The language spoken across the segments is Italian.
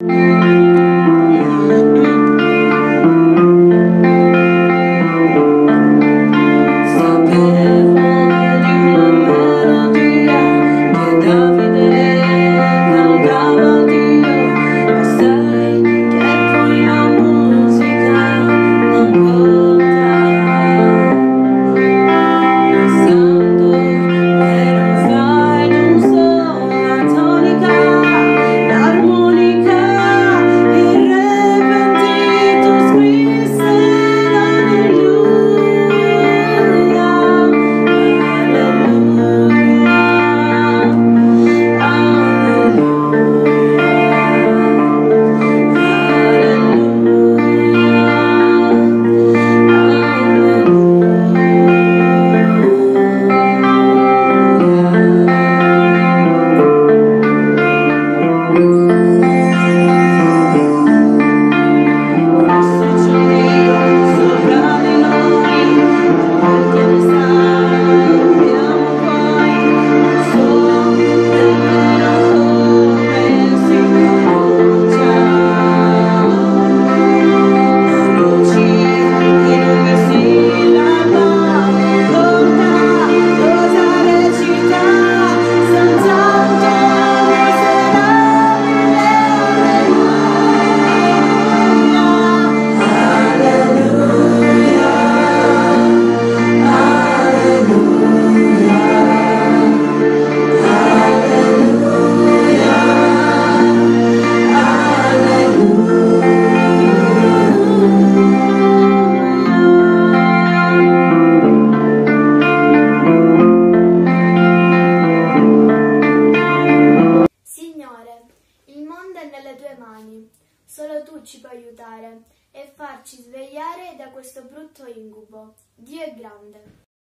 Solo tu ci puoi aiutare e farci svegliare da questo brutto incubo. Dio è grande.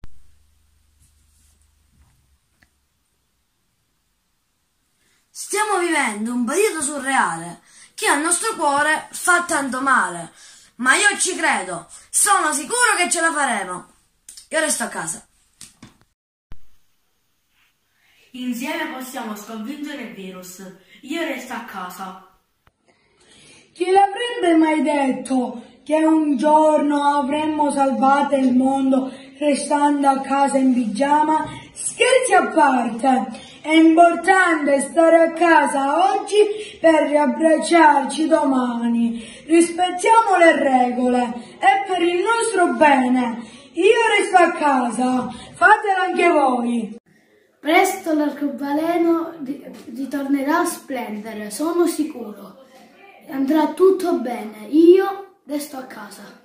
Stiamo vivendo un periodo surreale che al nostro cuore fa tanto male, ma io ci credo, sono sicuro che ce la faremo. Io resto a casa. Insieme possiamo sconfiggere il virus. Io resto a casa. Chi l'avrebbe mai detto che un giorno avremmo salvato il mondo restando a casa in pigiama? Scherzi a parte, è importante stare a casa oggi per riabbracciarci domani. Rispettiamo le regole, è per il nostro bene. Io resto a casa, fatelo anche voi. Presto l'arcobaleno ritornerà a splendere, sono sicuro. Andrà tutto bene, io resto a casa.